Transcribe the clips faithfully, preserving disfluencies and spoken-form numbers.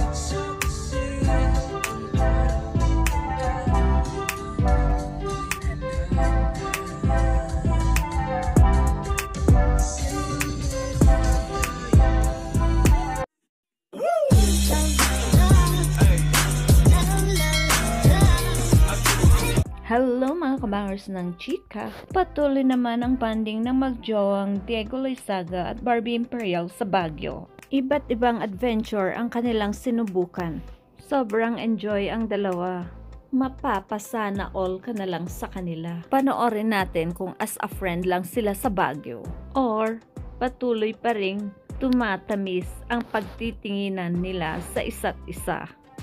Hello mga kabangers ng chika! Patuloy naman ang banding ng magjowang Diego Loyzaga at Barbie Imperial sa Baguio. Iba't ibang adventure ang kanilang sinubukan. Sobrang enjoy ang dalawa. Mapapasana all ka na lang sa kanila. Panoorin natin kung as a friend lang sila sa Baguio or patuloy pa ring tumatamis ang pagtitinginan nila sa isa't isa.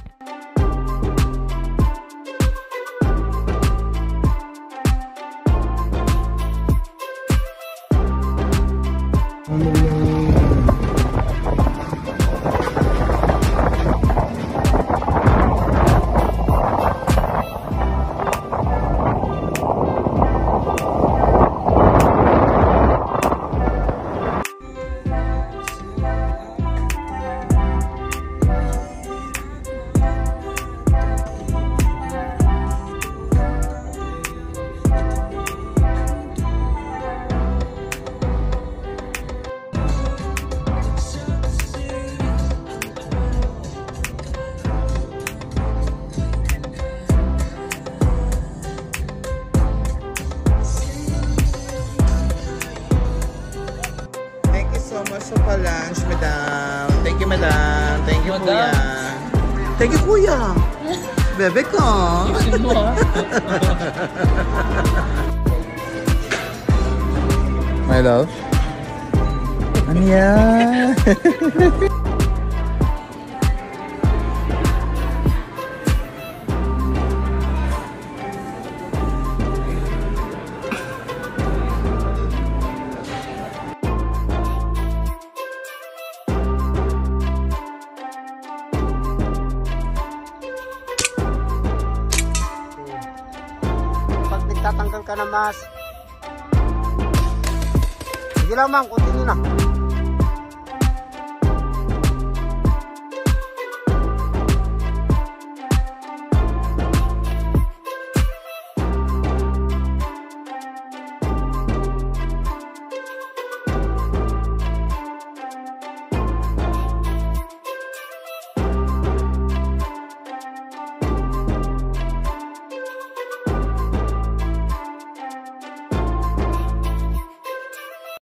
So much for lunch, madam. Thank you, madam. Thank you, madam. Kuya. Thank you, kuya. Bebe ko. My love. Ano yan? Tatanggal ka na mas. Sige lang ma'am, continue na.